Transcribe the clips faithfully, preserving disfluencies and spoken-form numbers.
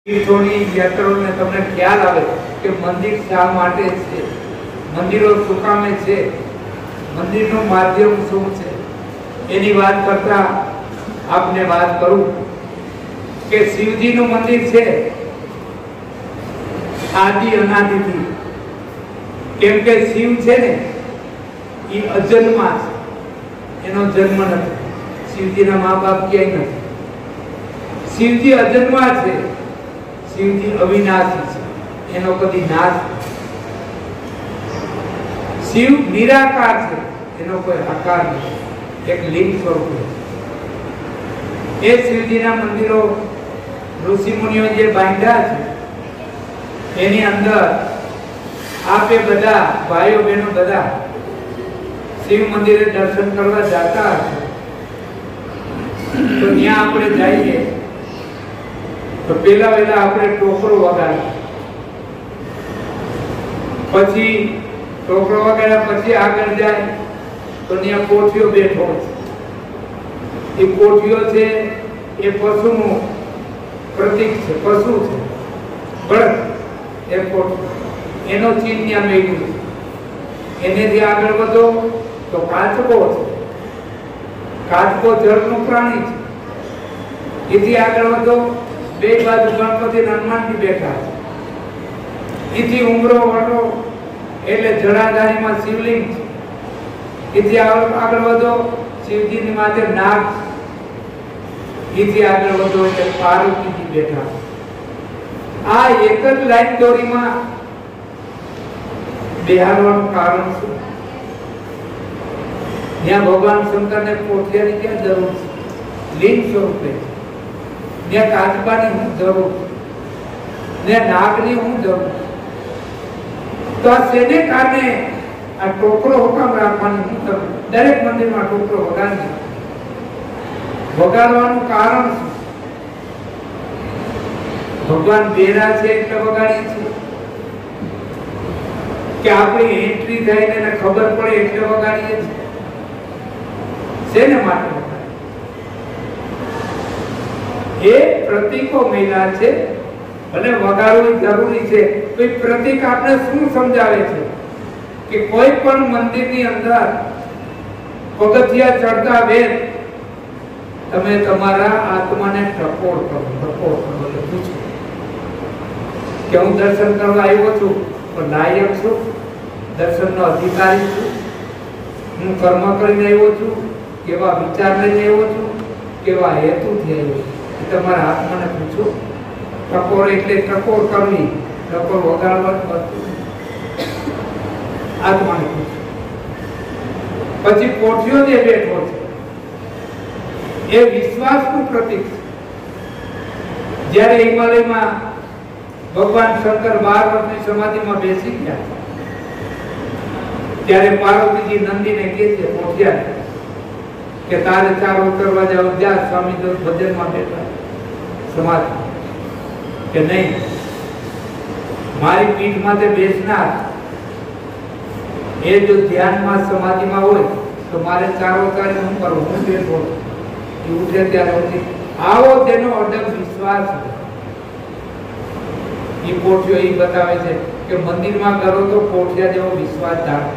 तीर्थोनी यात्राओं में તમને ખ્યાલ આવે કે મંદિર શા માટે છે, મંદિરો શું કામે છે, મંદિરનું માધ્યમ શું છે, એની વાત કરતા આપને વાત કરું કે શિવજીનું મંદિર છે આદિ અનાદિથી, કેમ કે શિવ છે ને એ અજન્મા છે, એનો જન્મ નથી, શિવજીના મા બાપ ક્યાંય નથી, શિવજી અજન્મા છે, शिवजी अविनाशी है, एनो कदी नाश नहीं। शिव निराकार है, एनो कोई आकार नहीं, एक लिंग स्वरूप है। ए शिवजी ना मंदिरों ऋषि मुनियों जे बांधा है, एनी अंदर आपे बधा भाइयों बहनों बधा शिव मंदिरे दर्शन करवा जाता है, तो यहाँ आपने जाइए तो पहला वेला आपने टोकरो वगाड़, पछी टोकरो वगाड़ा पछी आगे जाए तो निया कोठियो बैठो छे, ए कोठियो छे ए पशुनु प्रतीक छे, पशु छे बळद ए कोठियो एनो चिन्ह न्या मेळ्યું છે, એનેથી આગળ વધો તો કાચબો છે, કાચબો જળનું પ્રાણી છે, એથી આગળ વધો બે બાજુ ગણપતિ હનુમાનજી બેઠા છે, એથી ઉમરો વટો એટલે જળાધારીમાં શિવલિંગ છે, એથી આગળ વધો શિવજીની માથે નાગ છે, એથી આગળ વધો એટલે પાર્વતીજી બેઠા છે। આ એક જ લાઈન દોરીમાં બેહારવાનું કારણ શું? ત્યાં ભગવાન શંકરને પોઠિયાની ક્યાં જરૂર છે? લિંગ સ્વરૂપે ने काचबानी हूँ जरूर ने नागनी हूँ जरूर, तो आ सेने कारणे आ टोकरो हुकम राखवानी हूँ जरूर। दरेक मंदिर में टोकरो वगाड़ी वगाड़वानुं कारण शुं? भगवान बेरा छे એટલે વગાડી છે કે આપણી એન્ટ્રી થાય ને ખબર પડે એટલે વગાડીએ છે? શેને માટે? ये प्रतीको मिला छे, भले वगाड़વું જરૂરી છે, કોઈ પ્રતીક આપણે શું સમજાવે છે કે કોઈ પણ મંદિરની અંદર પગથિયા ચડતા વેત તમે તમારા આત્માને ટકોર કરો, ટકોર કરો એટલે પૂછો કે હું દર્શન કરવા આવ્યો છું પણ લાયક છું, દર્શનનો અધિકારી છું, હું કર્મ કરીને આવ્યો છું, કેવા વિચાર લઈને આવ્યો છું, કેવા હેતુથી આવ્યો છું, તમારા આત્માને પૂછો। ટકોર એટલે ટકોર કરવી, ટકોર વગાડવા આત્માને પૂછો। પછી પોઠિયો જે બેઠો છે એ વિશ્વાસનું પ્રતીક છે। જ્યારે હિમાલયમાં ભગવાન શંકર બાર વર્ષની સમાધિમાં બેસી ગયા ત્યારે પાર્વતીજી નંદીને કહે છે પોઠિયા કે તારે ચારો કરવા જાવ, જા સ્વામી તો ભજનમાં બેઠા समाधि के नहीं, मारी पीठ माथे बेसनार ये जो ध्यान में समाधि में होय तो मारे चारों कार्य हूँ करूँ, हूँ बैठो ये उठे त्यारे होती आवो तेनो अडग विश्वास ये पोठियो ये बतावे छे कि मंदिर में करो तो पोठिया जेवो विश्वास धारण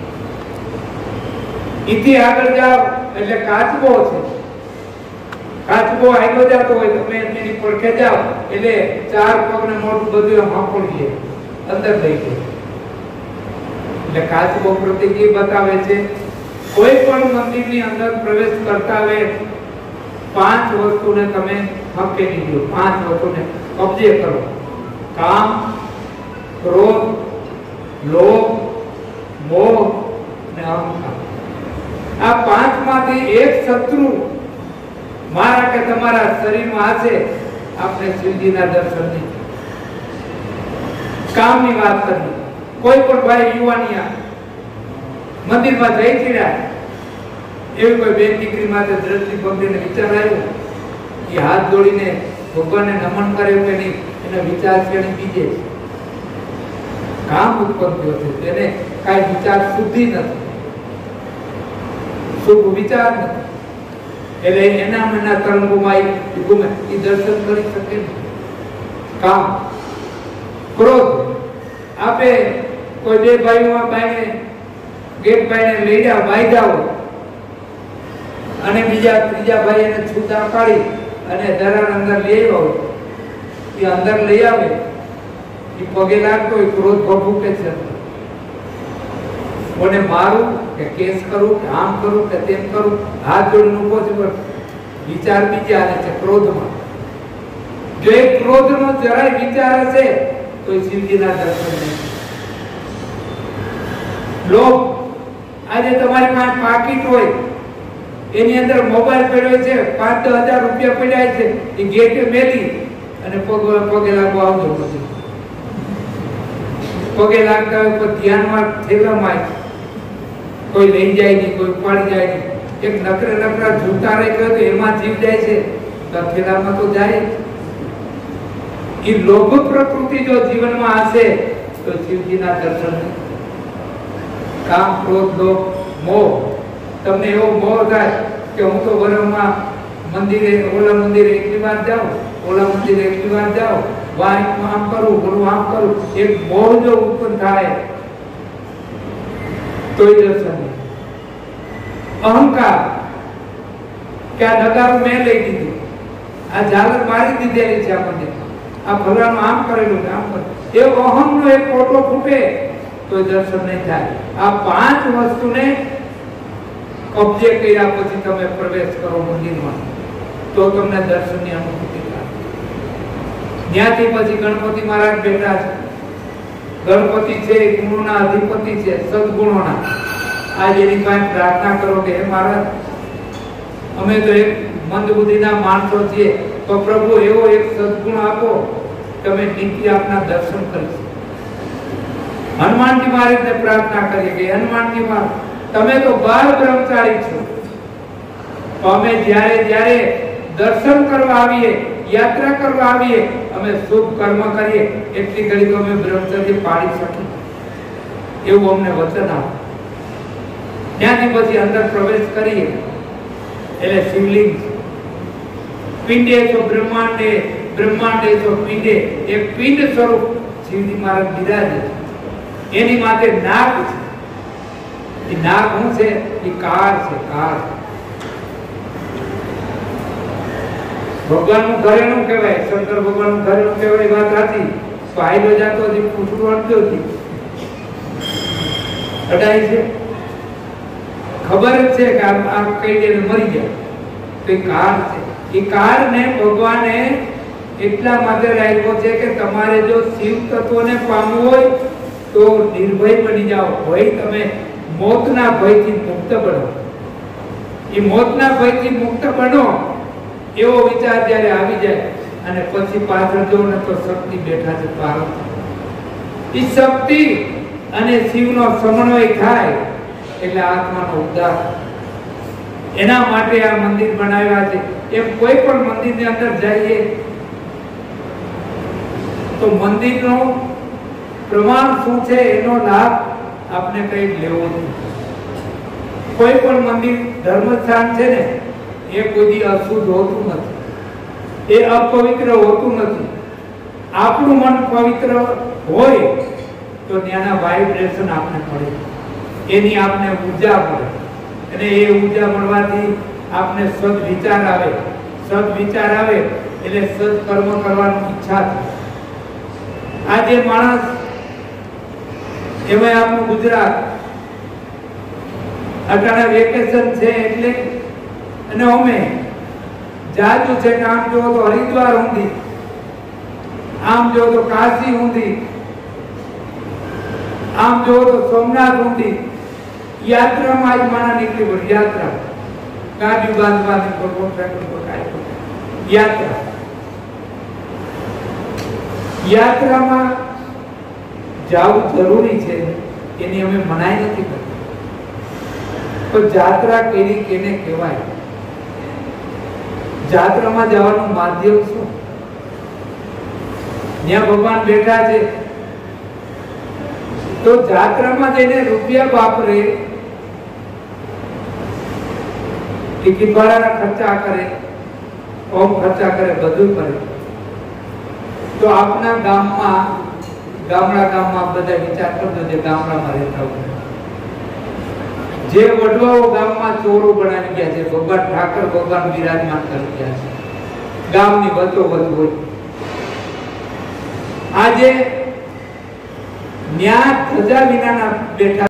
इति आगळ जाओ એટલે કાચબો છે, કાચબો આગળ જતો હોય તમે એની પડખે જાઓ એટલે ચાર પગને મોટું બધું હાંફળીએ અંદર થઈ ગયું, એટલે કાચબો પ્રતીક એ બતાવે છે કોઈ પણ મંદિરની અંદર પ્રવેશ કરતા વે પાંચ વસ્તુને તમે હકેલી દો, પાંચ વસ્તુને કબજે કરો, કામ, ક્રોધ, લોભ, મોહ અને અહંકાર। આ પાંચ માંથી એક શત્રુ मारा के तमारा शरीर में आसे आपने शिवजी ना दर्शन नहीं, काम की बात करनी, कोई पण भाई युवानिया मंदिर में जई छीड़ा एवी कोई बेन दीकरी माथे दृष्टि पकड़ीने विचार आव्यो कि हाथ जोड़ीने भगवान ने नमन करे के नहीं, एने विचार छेड़ी बीजे काम उत्पन्न थयो छे, तेने काई विचार शुद्धि नथी, शुभ विचार नहीं, એટલે એના મના તરંગોમાં એ ગુમે એ દર્શન કરી શકે નહીં। કામ, ક્રોધ. આપે કોઈ બે ભાઈઓમાં બાઈને ગેટ ભાઈને લઈ જાઓ, બાઈ જાઓ અને બીજા ત્રીજા ભાઈ એને છૂટા પાડી અને દરાર અંદર લઈ આવ્યો, એ અંદર લઈ આવે, એ પગે લાગતો હોય, ક્રોધ ભભૂકે છે, કોને મારું કે કેસ કરું કે આમ કરું કે તેમ કરું, હાથ જોડીને ઉભો છે, પણ વિચાર બીજા આવે છે ક્રોધમાં. જો એ ક્રોધનો જરાય વિચાર હશે તો એ શિવજીના દર્શન નહીં. લોભ, આજે તમારી પાસે પાકીટ હોય, એની અંદર મોબાઈલ પડ્યો છે, પાંચ દસ હજાર રૂપિયા પડ્યા છે, એ ગેટે મેલી અને પગ પગે લાગવા આવતો નથી. પગે લાગતા હોય તો ધ્યાનમાં થેલામાં કોઈ લઈ જાય નહીં, કોઈ ઉપાડી જાય નહીં. એક નકરે નકરા જૂતા રહી ગયો તો એમાં જીવ જાય છે, તો થેલામાં તો જાય. એ લોભ પ્રકૃતિ જો જીવનમાં હશે તો શિવજીના દર્શન નહીં. કામ, ક્રોધ, લોભ, મોહ. તમને એવો મોહ થાય કે હું તો વરમાં મંદિરે ઓલા મંદિરે એટલી વાર જાઉં, ઓલા મંદિરે એટલી વાર જાઉં, વાંચમાં આમ કરું, બોલું આમ કરું, એક મોહ જો ઉત્પન્ન થાય તોય દર્શન નહીં. અહંકાર કે આ નગારું મેં લઈ દીધું, આ ઝાલર મારી દીધેલી છે, આ મંદિરમાં આ ફલાણું આમ કરેલું છે, આમ કરેલું, એ અહમનો એક કોટો ફૂટે તો દર્શન નહીં થાય. આ પાંચ વસ્તુને કબજે કર્યા પછી તમે પ્રવેશ કરો મંદિરમાં તો તમને દર્શનની અનુભૂતિ થાય. ત્યાંથી પછી ગણપતિ મહારાજ બેઠા છે. ગણપતિ છે ગુણોના અધિપતિ છે, સદગુણોના. આજ એની પાસે પ્રાર્થના કરો કે હે મહારાજ, અમે તો એક મંદબુદ્ધિના માણસો છીએ, તો પ્રભુ એવો એક સદગુણ આપો તમે નીતિ આપના દર્શન કરી. હનુમાનજી મહારાજને પ્રાર્થના કરીએ કે હનુમાનજી મહારાજ, તમે તો બાર બ્રહ્મચારી છો, તો અમે જ્યારે જ્યારે દર્શન કરવા આવીએ, યાત્રા કરવા આવીએ, અમે શુભ કર્મ કરીએ, એટલી ઘડી તો અમે બ્રહ્મચર્ય પાડી શકીએ, એવું અમને વચન આપો. ત્યાંથી પછી અંદર પ્રવેશ કરીએ એટલે શિવલિંગ, પિંડે તો બ્રહ્માંડે, બ્રહ્માંડે તો પિંડે, એક પિંડ સ્વરૂપ શિવજી મહારાજ બિરાજે. એની માથે નાગ છે. એ નાગ શું છે? એ કાર છે, કાર. ભગવાનનું ઘરેણું કહેવાય, શંકર ભગવાનનું ઘરેણું કહેવાય, વાત સાચી. પાયલો જાતો હતી, પૂછડું અડતો હતી, અડાઈ છે, ખબર જ છે કે આ કઈ દે મરી જાય, તો એ કાર છે. એ કારને ભગવાને એટલા માટે રાખ્યો છે કે તમારે જો શિવ તત્વને પામવું હોય તો નિર્ભય બની જાઓ, ભય તમે મોતના ભયથી મુક્ત બનો. એ મોતના ભયથી મુક્ત બનો એવો વિચાર જ્યારે આવી જાય અને પછી પાછળ જો ને તો શક્તિ બેઠા છે પાર્વતી. એ શક્તિ અને શિવનો સમન્વય થાય એટલે આત્માનો ઉદ્ધાર. એના માટે આ મંદિર બનાવ્યા છે. એમ કોઈ પણ મંદિરની અંદર જઈએ તો મંદિરનું પ્રમાણ શું છે એનો લાભ આપણે કઈ લેવો જોઈએ. કોઈ પણ મંદિર ધર્મસ્થાન છે ને એ કોઈ અશુદ્ધ હોતું નથી, એ અપવિત્ર હોતું નથી. આપણું મન પવિત્ર હોય તો ત્યાંના વાઇબ્રેશન આપણે મળે, એની આપણે ઉર્જા મળે, અને એ ઉર્જા મળવાથી આપને સદ વિચાર આવે. સદ વિચાર આવે એટલે સદ કર્મ કરવાની ઈચ્છા થાય. આજે માણસ એમાં આપણું ગુજરાત અટાણા વેકેશન છે એટલે અને અમે જાજુ છે કે આમ જો તો હરિદ્વાર ઊંધી, આમ જો તો કાશી ઊંધી, આમ જો તો સોમનાથ ઊંધી. યાત્રામાં આજ માણા નીકળી પડી. યાત્રા ગાડી બાંધવાની ભગવાન યાત્રા યાત્રામાં જવું જરૂરી છે, એની અમે મનાઈ નથી કરતા. તો જાત્રા કેવી કેને કહેવાય? જાત્રામાં જવાનું માધ્યમ શું? જ્યાં ભગવાન બેઠા છે તો જાત્રામાં જઈને રૂપિયા વાપરે, ટિકિટ ભાડાના ખર્ચા કરે, હોમ ખર્ચા કરે, બધું કરે, તો આપના ગામમાં ગામડા ગામમાં બધા વિચાર કરજો જે ગામડામાં રહેતા હોય જે વડવાઓ ગામમાં ચોરો બનાવી ગયા છે ભગવાન ઠાકર ભગવાન બિરાજમાન કરી ગયા છે ગામની વચ્ચોવચ્ચ હોય આજે ન્યા ધજા વિનાના બેઠા